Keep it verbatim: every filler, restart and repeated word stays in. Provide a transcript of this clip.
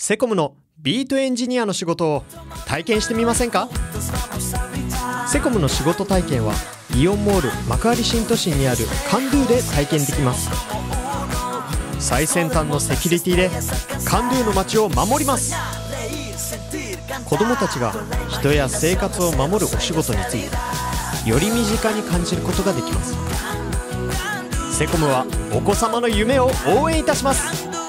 セコムのビートエンジニアの仕事を体験してみませんか？セコムの仕事体験はイオンモール幕張新都心にあるカンドゥで体験できます。最先端のセキュリティでカンドゥの街を守ります。子どもたちが人や生活を守るお仕事についてより身近に感じることができます。セコムはお子様の夢を応援いたします。